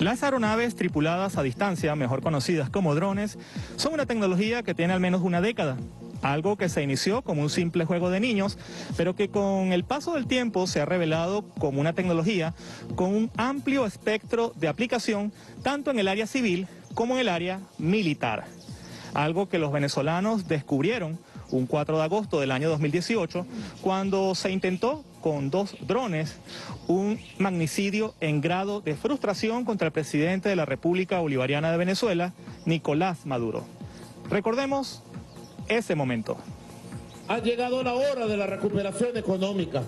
Las aeronaves tripuladas a distancia, mejor conocidas como drones, son una tecnología que tiene al menos una década. Algo que se inició como un simple juego de niños, pero que con el paso del tiempo se ha revelado como una tecnología con un amplio espectro de aplicación, tanto en el área civil como en el área militar. Algo que los venezolanos descubrieron un 4 de agosto del año 2018, cuando se intentó con 2 drones un magnicidio en grado de frustración contra el presidente de la República Bolivariana de Venezuela, Nicolás Maduro. Recordemos ese momento. Ha llegado la hora de la recuperación económica.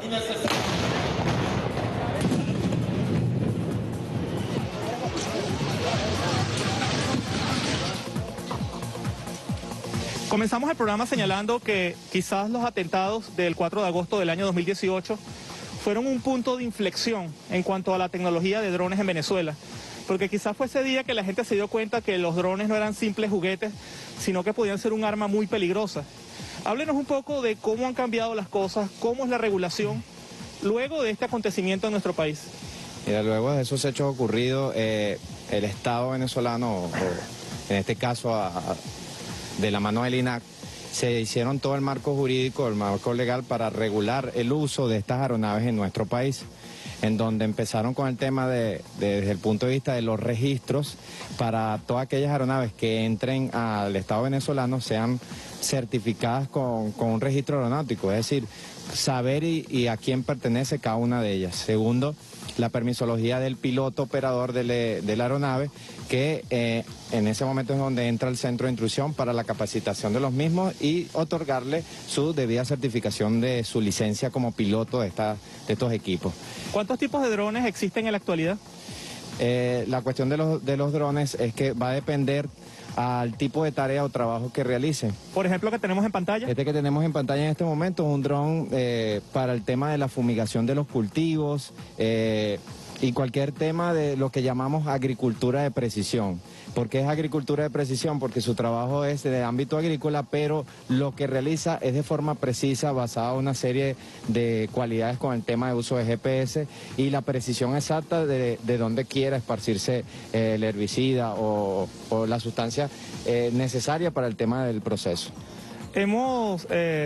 Comenzamos el programa señalando que quizás los atentados del 4 de agosto del año 2018 fueron un punto de inflexión en cuanto a la tecnología de drones en Venezuela, porque quizás fue ese día que la gente se dio cuenta que los drones no eran simples juguetes, sino que podían ser un arma muy peligrosa. Háblenos un poco de cómo han cambiado las cosas, cómo es la regulación luego de este acontecimiento en nuestro país. Mira, luego de esos hechos ocurridos, el Estado venezolano, o en este caso de la mano del INAC, se hicieron todo el marco jurídico, el marco legal para regular el uso de estas aeronaves en nuestro país, en donde empezaron con el tema desde el punto de vista de los registros para todas aquellas aeronaves que entren al Estado venezolano sean certificadas con un registro aeronáutico, es decir, saber y a quién pertenece cada una de ellas. Segundo, la permisología del piloto operador de la aeronave, que en ese momento es donde entra el centro de instrucción para la capacitación de los mismos y otorgarle su debida certificación de su licencia como piloto de estos equipos. ¿Cuántos tipos de drones existen en la actualidad? La cuestión de los drones es que va a depender al tipo de tarea o trabajo que realicen. Por ejemplo, que tenemos en pantalla. Este que tenemos en pantalla en este momento es un dron para el tema de la fumigación de los cultivos y cualquier tema de lo que llamamos agricultura de precisión. ¿Por qué es agricultura de precisión? Porque su trabajo es de ámbito agrícola, pero lo que realiza es de forma precisa, basada en una serie de cualidades con el tema de uso de GPS y la precisión exacta de dónde quiera esparcirse el herbicida o la sustancia necesaria para el tema del proceso. Hemos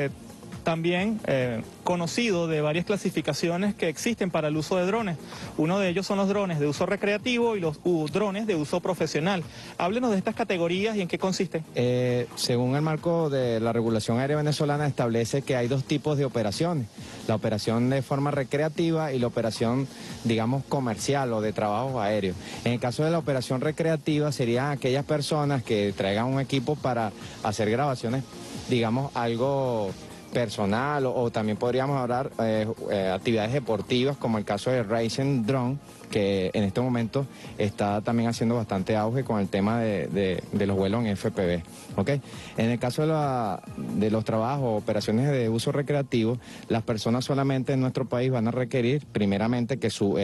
también conocido de varias clasificaciones que existen para el uso de drones. Uno de ellos son los drones de uso recreativo y los drones de uso profesional. Háblenos de estas categorías y en qué consisten. Según el marco de la regulación aérea venezolana, establece que hay 2 tipos de operaciones. La operación de forma recreativa y la operación, digamos, comercial o de trabajo aéreo. En el caso de la operación recreativa serían aquellas personas que traigan un equipo para hacer grabaciones, digamos, algo personal o también podríamos hablar actividades deportivas como el caso de Racing Drone, que en este momento está también haciendo bastante auge con el tema de los vuelos en FPV. ¿Okay? En el caso de los trabajos o operaciones de uso recreativo, las personas solamente en nuestro país van a requerir primeramente que su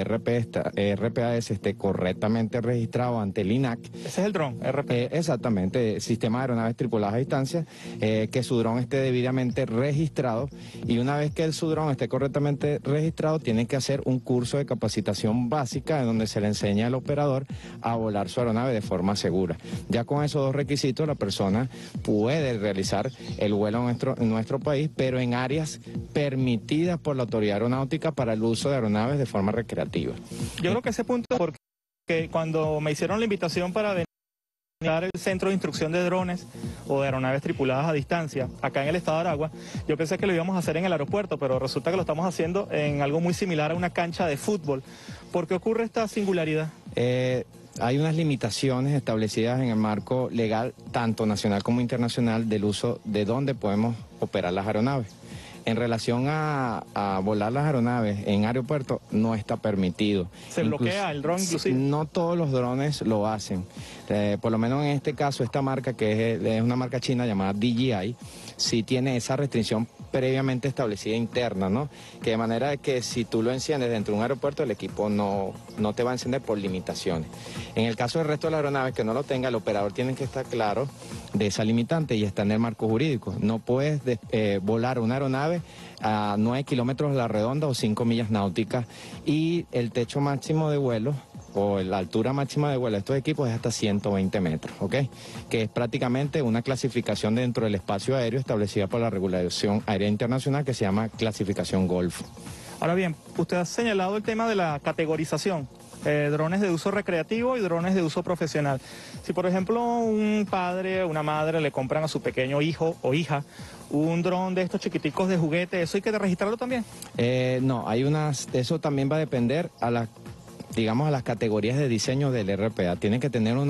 RPAS esté correctamente registrado ante el INAC. Ese es el dron, RPAS. Exactamente, sistema de aeronaves tripuladas a distancia, que su dron esté debidamente registrado y una vez que su dron esté correctamente registrado tiene que hacer un curso de capacitación básica en donde se le enseña al operador a volar su aeronave de forma segura. Ya con esos 2 requisitos la persona puede realizar el vuelo en nuestro país, pero en áreas permitidas por la autoridad aeronáutica para el uso de aeronaves de forma recreativa. Yo creo que ese punto, porque cuando me hicieron la invitación para venir al centro de instrucción de drones o de aeronaves tripuladas a distancia, acá en el estado de Aragua, yo pensé que lo íbamos a hacer en el aeropuerto, pero resulta que lo estamos haciendo en algo muy similar a una cancha de fútbol. ¿Por qué ocurre esta singularidad? Hay unas limitaciones establecidas en el marco legal, tanto nacional como internacional, del uso de dónde podemos operar las aeronaves. En relación a volar las aeronaves en aeropuertos, no está permitido. ¿Se bloquea el dron inclusive? No todos los drones lo hacen. Por lo menos en este caso, esta marca, que es una marca china llamada DJI, sí tiene esa restricción previamente establecida interna, ¿no? Que de manera que si tú lo enciendes dentro de un aeropuerto, el equipo no te va a encender por limitaciones. En el caso del resto de las aeronaves que no lo tenga, el operador tiene que estar claro de esa limitante y está en el marco jurídico. No puedes volar una aeronave a 9 kilómetros a la redonda o 5 millas náuticas y el techo máximo de vuelo o la altura máxima de vuelo de estos equipos es hasta 120 metros, ¿ok? Que es prácticamente una clasificación dentro del espacio aéreo establecida por la Regulación Aérea Internacional que se llama clasificación Golf. Ahora bien, usted ha señalado el tema de la categorización. Drones de uso recreativo y drones de uso profesional. Si por ejemplo un padre o una madre le compran a su pequeño hijo o hija un dron de estos chiquiticos de juguete, ¿eso hay que registrarlo también? No, eso también va a depender a las categorías de diseño del RPA. Tienen que tener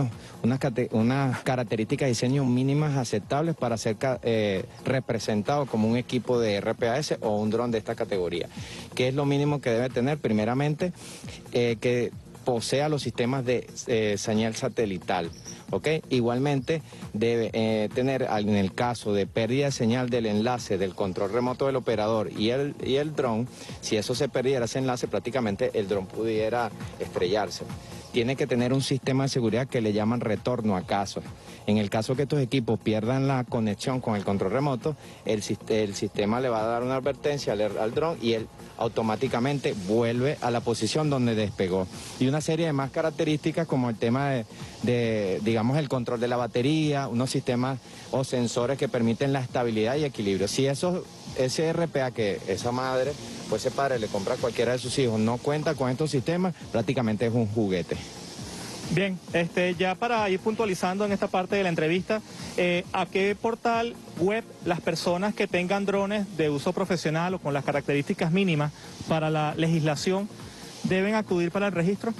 unas características de diseño mínimas aceptables para ser representado como un equipo de RPAS o un dron de esta categoría. ¿Qué es lo mínimo que debe tener? Primeramente, que posea los sistemas de señal satelital, ¿ok? Igualmente debe tener, en el caso de pérdida de señal del enlace del control remoto del operador y el dron, si eso se perdiera, ese enlace, prácticamente el dron pudiera estrellarse. Tiene que tener un sistema de seguridad que le llaman retorno a casa. En el caso que estos equipos pierdan la conexión con el control remoto, el sistema le va a dar una advertencia al dron y él automáticamente vuelve a la posición donde despegó. Y una serie de más características como el tema digamos, el control de la batería, unos sistemas o sensores que permiten la estabilidad y equilibrio. Si ese RPA que esa madre o ese padre le compra a cualquiera de sus hijos no cuenta con estos sistemas, prácticamente es un juguete. Bien, ya para ir puntualizando en esta parte de la entrevista, ¿a qué portal web las personas que tengan drones de uso profesional o con las características mínimas para la legislación deben acudir para el registro?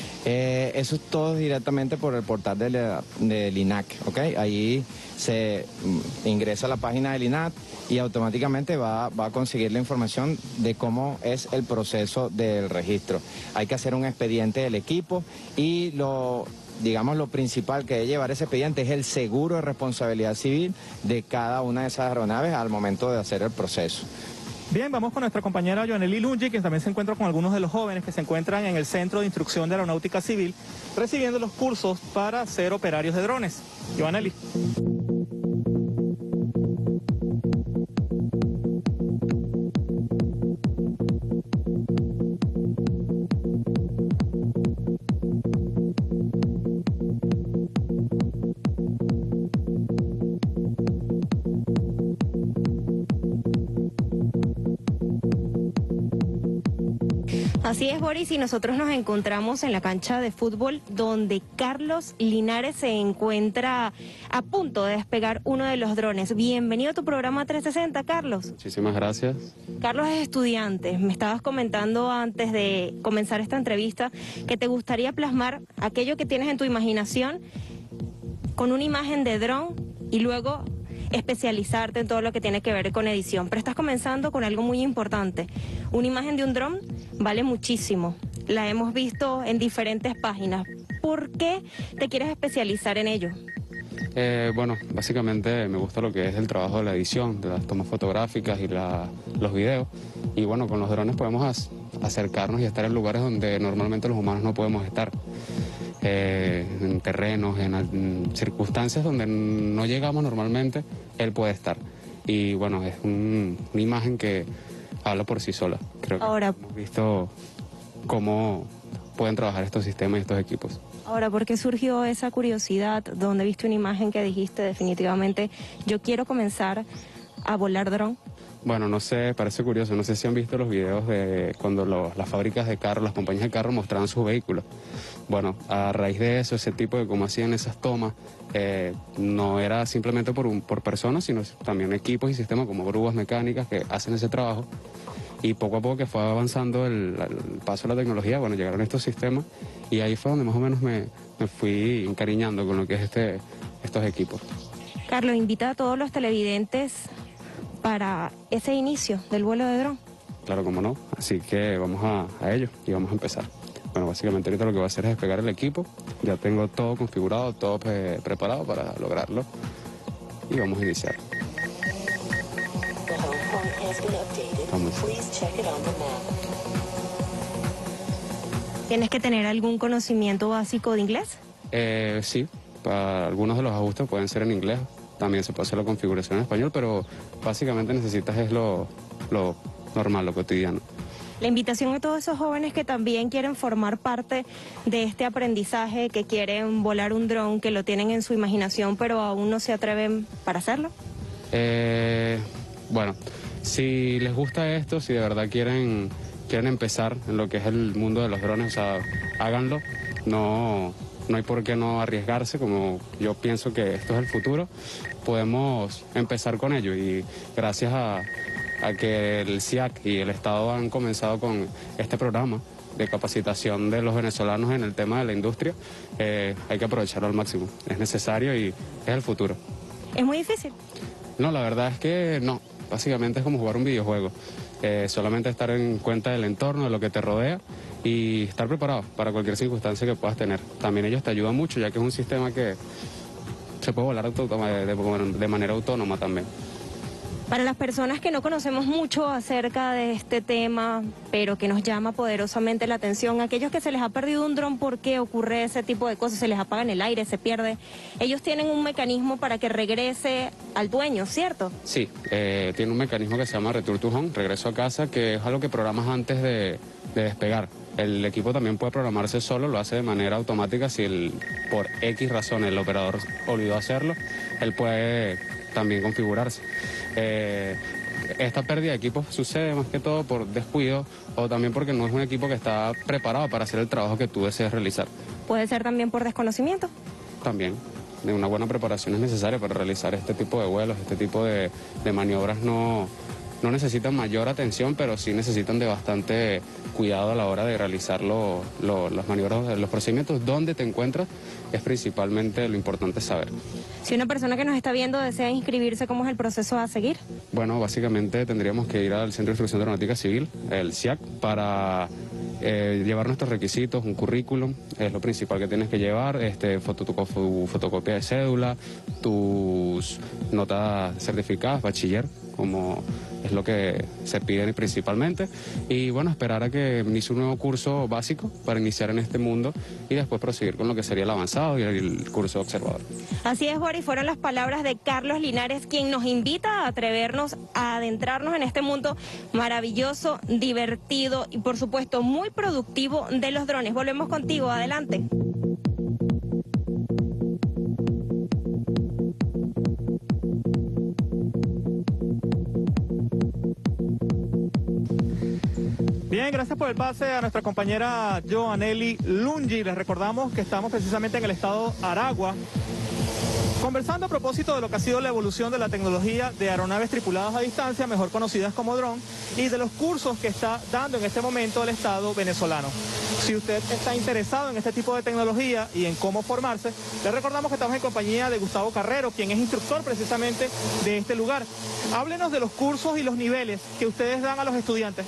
Eso es todo directamente por el portal del INAC, ¿ok? Ahí se ingresa a la página del INAC y automáticamente va a conseguir la información de cómo es el proceso del registro. Hay que hacer un expediente del equipo y lo principal que debe llevar ese expediente es el seguro de responsabilidad civil de cada una de esas aeronaves al momento de hacer el proceso. Bien, vamos con nuestra compañera Joanely Lungi, quien también se encuentra con algunos de los jóvenes que se encuentran en el Centro de Instrucción de Aeronáutica Civil, recibiendo los cursos para ser operarios de drones. Joanely. Así es, Boris, y nosotros nos encontramos en la cancha de fútbol donde Carlos Linares se encuentra a punto de despegar uno de los drones. Bienvenido a tu programa 360, Carlos. Muchísimas gracias. Carlos es estudiante. Me estabas comentando antes de comenzar esta entrevista que te gustaría plasmar aquello que tienes en tu imaginación con una imagen de dron y luego especializarte en todo lo que tiene que ver con edición. Pero estás comenzando con algo muy importante. Una imagen de un dron vale muchísimo. La hemos visto en diferentes páginas. ¿Por qué te quieres especializar en ello? Bueno, básicamente me gusta lo que es el trabajo de la edición, de las tomas fotográficas y los videos. Y bueno, con los drones podemos acercarnos y estar en lugares donde normalmente los humanos no podemos estar. En terrenos, en circunstancias donde no llegamos normalmente, él puede estar. Y bueno, es una imagen que habla por sí sola. Creo que ahora hemos visto cómo pueden trabajar estos sistemas y estos equipos. Ahora, ¿por qué surgió esa curiosidad donde viste una imagen que dijiste definitivamente, yo quiero comenzar a volar dron? Bueno, no sé, parece curioso, no sé si han visto los videos de cuando las fábricas de carros, las compañías de carros mostraban sus vehículos. Bueno, a raíz de eso, ese tipo de cómo hacían esas tomas, no era simplemente por personas, sino también equipos y sistemas como grúas mecánicas que hacen ese trabajo. Y poco a poco que fue avanzando el paso de la tecnología, bueno, llegaron estos sistemas y ahí fue donde más o menos me fui encariñando con lo que es estos equipos. Carlos, invita a todos los televidentes para ese inicio del vuelo de dron. Claro, cómo no. Así que vamos a ello y vamos a empezar. Bueno, básicamente ahorita lo que voy a hacer es despegar el equipo. Ya tengo todo configurado, todo preparado para lograrlo. Y vamos a iniciar. Vamos. ¿Tienes que tener algún conocimiento básico de inglés? Sí, para algunos de los ajustes pueden ser en inglés. También se puede hacer la configuración en español, pero básicamente necesitas es lo normal, lo cotidiano. La invitación a todos esos jóvenes que también quieren formar parte de este aprendizaje, que quieren volar un dron, que lo tienen en su imaginación, pero aún no se atreven para hacerlo. Bueno, si les gusta esto, si de verdad quieren empezar en lo que es el mundo de los drones, o sea, háganlo. No hay por qué no arriesgarse, como yo pienso que esto es el futuro. Podemos empezar con ello y gracias a que el SIAC y el Estado han comenzado con este programa de capacitación de los venezolanos en el tema de la industria, hay que aprovecharlo al máximo. Es necesario y es el futuro. ¿Es muy difícil? No, la verdad es que no. Básicamente es como jugar un videojuego. Solamente estar en cuenta del entorno, de lo que te rodea y estar preparado para cualquier circunstancia que puedas tener. También ellos te ayudan mucho, ya que es un sistema que se puede volar de manera autónoma también. Para las personas que no conocemos mucho acerca de este tema, pero que nos llama poderosamente la atención, aquellos que se les ha perdido un dron, ¿por qué ocurre ese tipo de cosas? Se les apaga en el aire, se pierde. Ellos tienen un mecanismo para que regrese al dueño, ¿cierto? Sí, tiene un mecanismo que se llama Return to Home, regreso a casa, que es algo que programas antes de despegar. El equipo también puede programarse solo, lo hace de manera automática. Si por X razón el operador olvidó hacerlo, él puede también configurarse. Esta pérdida de equipos sucede más que todo por descuido o también porque no es un equipo que está preparado para hacer el trabajo que tú deseas realizar. ¿Puede ser también por desconocimiento? También. De una buena preparación es necesaria para realizar este tipo de vuelos, este tipo de maniobras no necesitan mayor atención, pero sí necesitan de bastante cuidado a la hora de realizar las maniobras, los procedimientos. Dónde te encuentras es principalmente lo importante saber. Si una persona que nos está viendo desea inscribirse, ¿cómo es el proceso a seguir? Bueno, básicamente tendríamos que ir al Centro de Instrucción de Aeronáutica Civil, el CIAC, para llevar nuestros requisitos, un currículum, es lo principal que tienes que llevar, fotocopia de cédula, tus notas certificadas, bachiller, como es lo que se pide principalmente, y bueno, esperar a que inicie un nuevo curso básico para iniciar en este mundo y después proseguir con lo que sería el avanzado y el curso observador. Así es, Boris, fueron las palabras de Carlos Linares, quien nos invita a atrevernos a adentrarnos en este mundo maravilloso, divertido y por supuesto muy productivo de los drones. Volvemos contigo, adelante. Bien, gracias por el pase a nuestra compañera Joanely Lungi. Les recordamos que estamos precisamente en el estado Aragua, conversando a propósito de lo que ha sido la evolución de la tecnología de aeronaves tripuladas a distancia, mejor conocidas como dron, y de los cursos que está dando en este momento el Estado venezolano. Si usted está interesado en este tipo de tecnología y en cómo formarse, les recordamos que estamos en compañía de Gustavo Carrero, quien es instructor precisamente de este lugar. Háblenos de los cursos y los niveles que ustedes dan a los estudiantes.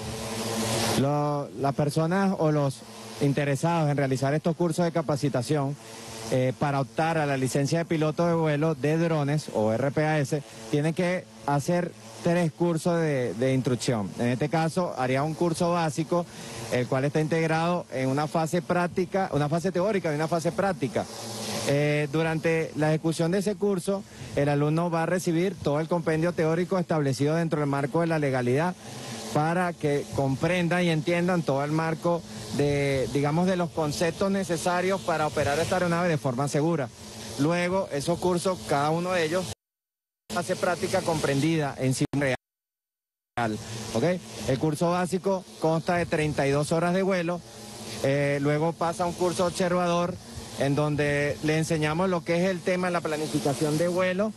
Las personas o los interesados en realizar estos cursos de capacitación para optar a la licencia de piloto de vuelo de drones o RPAS, tienen que hacer 3 cursos de instrucción. En este caso haría un curso básico, el cual está integrado en una fase práctica, una fase teórica y una fase práctica. Durante la ejecución de ese curso, el alumno va a recibir todo el compendio teórico establecido dentro del marco de la legalidad, para que comprendan y entiendan todo el marco de los conceptos necesarios para operar esta aeronave de forma segura. Luego, esos cursos, cada uno de ellos, hace práctica comprendida en sí real. ¿Okay? El curso básico consta de 32 horas de vuelo, luego pasa un curso observador, en donde le enseñamos lo que es el tema de la planificación de vuelo,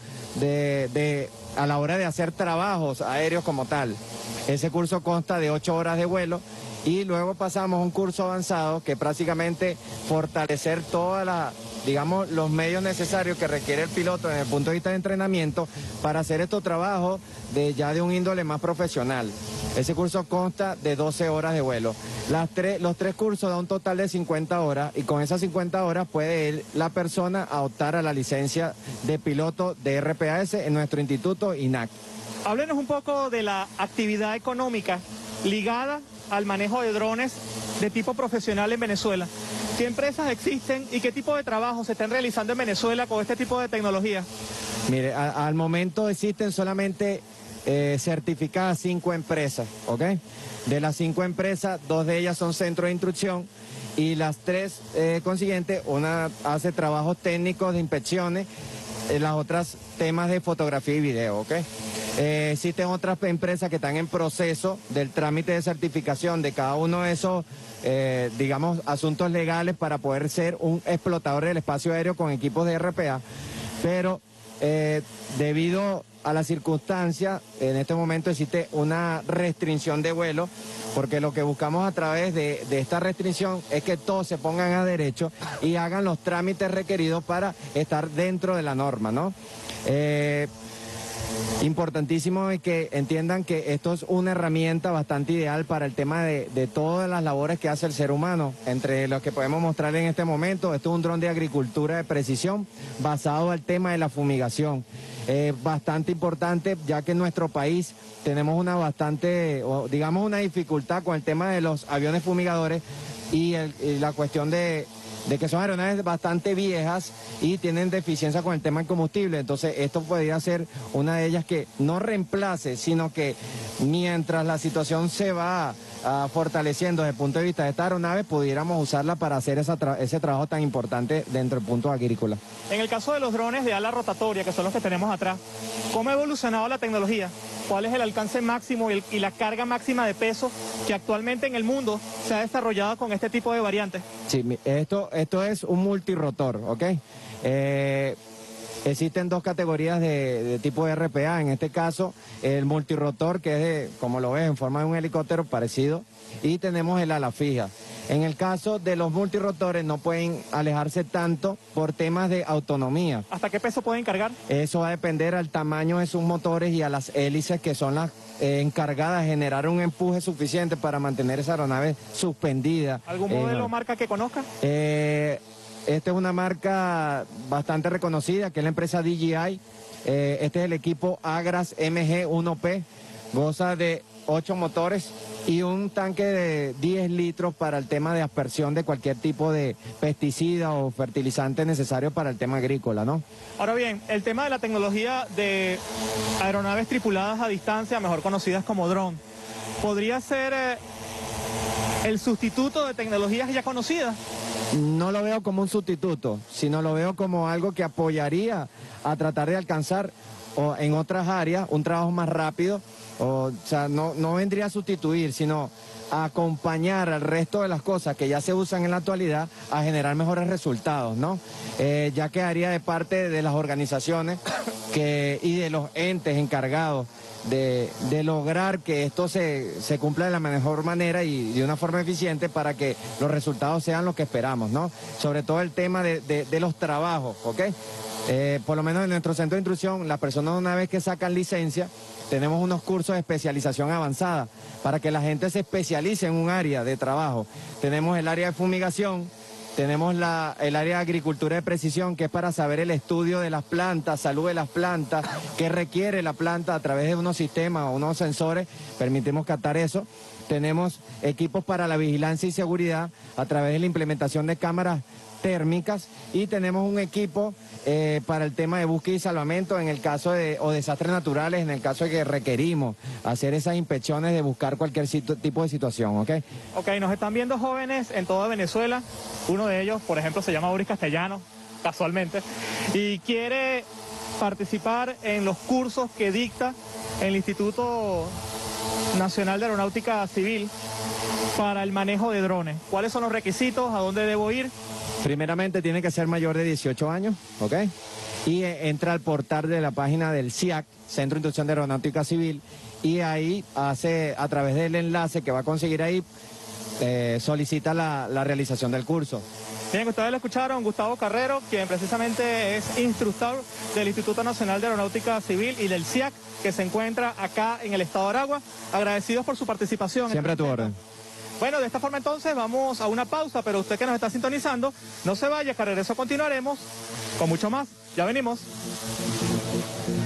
a la hora de hacer trabajos aéreos como tal. Ese curso consta de 8 horas de vuelo y luego pasamos a un curso avanzado que prácticamente fortalecer los medios necesarios que requiere el piloto desde el punto de vista de entrenamiento para hacer estos trabajos de un índole más profesional. Ese curso consta de 12 horas de vuelo. Los 3 cursos dan un total de 50 horas y con esas 50 horas puede ir la persona a optar a la licencia de piloto de RPAS en nuestro instituto INAC. Háblenos un poco de la actividad económica ligada al manejo de drones de tipo profesional en Venezuela. ¿Qué empresas existen y qué tipo de trabajos se están realizando en Venezuela con este tipo de tecnología? Mire, al momento existen solamente certificadas 5 empresas, ¿ok? De las 5 empresas, 2 de ellas son centros de instrucción y las 3 consiguientes, una hace trabajos técnicos de inspecciones, las otras temas de fotografía y video, ¿ok? Existen otras empresas que están en proceso del trámite de certificación de cada uno de esos, digamos, asuntos legales para poder ser un explotador del espacio aéreo con equipos de RPA, pero debido a la circunstancia, en este momento existe una restricción de vuelo, porque lo que buscamos a través de esta restricción es que todos se pongan a derecho y hagan los trámites requeridos para estar dentro de la norma, ¿no? Importantísimo es que entiendan que esto es una herramienta bastante ideal para el tema de todas las labores que hace el ser humano. Entre los que podemos mostrar en este momento, esto es un dron de agricultura de precisión basado al tema de la fumigación. Bastante importante, ya que en nuestro país tenemos una digamos una dificultad con el tema de los aviones fumigadores y la cuestión de que son aeronaves bastante viejas y tienen deficiencia con el tema del combustible. Entonces esto podría ser una de ellas que no reemplace, sino que mientras la situación se va fortaleciendo desde el punto de vista de esta aeronave, pudiéramos usarla para hacer ese trabajo tan importante dentro del punto agrícola. En el caso de los drones de ala rotatoria, que son los que tenemos atrás, ¿cómo ha evolucionado la tecnología? ¿Cuál es el alcance máximo y la carga máxima de peso que actualmente en el mundo se ha desarrollado con este tipo de variantes? Sí, esto es un multirotor, ¿ok? Existen 2 categorías de tipo de RPA, en este caso el multirotor, que es, como lo ves, en forma de un helicóptero parecido, y tenemos el ala fija. En el caso de los multirotores no pueden alejarse tanto por temas de autonomía. ¿Hasta qué peso pueden cargar? Eso va a depender al tamaño de sus motores y a las hélices, que son las encargadas de generar un empuje suficiente para mantener esa aeronave suspendida. ¿Algún modelo o marca que conozca? Esta es una marca bastante reconocida, que es la empresa DJI. Este es el equipo Agras MG1P, goza de 8 motores y un tanque de 10 litros para el tema de aspersión de cualquier tipo de pesticida o fertilizante necesario para el tema agrícola, ¿no? Ahora bien, el tema de la tecnología de aeronaves tripuladas a distancia, mejor conocidas como dron, ¿podría ser el sustituto de tecnologías ya conocidas? No lo veo como un sustituto, sino lo veo como algo que apoyaría a tratar de alcanzar en otras áreas un trabajo más rápido. O sea, no vendría a sustituir, sino a acompañar al resto de las cosas que ya se usan en la actualidad a generar mejores resultados, ¿no? Ya quedaría de parte de las organizaciones y de los entes encargados de lograr que esto se cumpla de la mejor manera y de una forma eficiente para que los resultados sean los que esperamos, ¿no? Sobre todo el tema de los trabajos, ¿ok? Por lo menos en nuestro centro de instrucción, las personas una vez que sacan licencia, tenemos unos cursos de especialización avanzada para que la gente se especialice en un área de trabajo. Tenemos el área de fumigación, tenemos el área de agricultura de precisión, que es para saber el estudio de las plantas, salud de las plantas, qué requiere la planta a través de unos sistemas o unos sensores, permitimos captar eso. Tenemos equipos para la vigilancia y seguridad a través de la implementación de cámaras térmicas y tenemos un equipo para el tema de búsqueda y salvamento en el caso o desastres naturales, en el caso de que requerimos hacer esas inspecciones de buscar cualquier tipo de situación, ¿ok? Ok, nos están viendo jóvenes en toda Venezuela, uno de ellos, por ejemplo, se llama Boris Castellano, casualmente, y quiere participar en los cursos que dicta el Instituto Nacional de Aeronáutica Civil para el manejo de drones. ¿Cuáles son los requisitos? ¿A dónde debo ir? Primeramente tiene que ser mayor de 18 años, ¿ok? Y entra al portal de la página del CIAC, Centro de Instrucción de Aeronáutica Civil, y ahí hace, a través del enlace que va a conseguir ahí, solicita la realización del curso. Bien, ustedes lo escucharon, Gustavo Carrero, quien precisamente es instructor del Instituto Nacional de Aeronáutica Civil y del CIAC, que se encuentra acá en el estado de Aragua. Agradecidos por su participación. Siempre a tu orden. Bueno, de esta forma entonces vamos a una pausa, pero usted que nos está sintonizando, no se vaya, que a regreso continuaremos con mucho más. Ya venimos.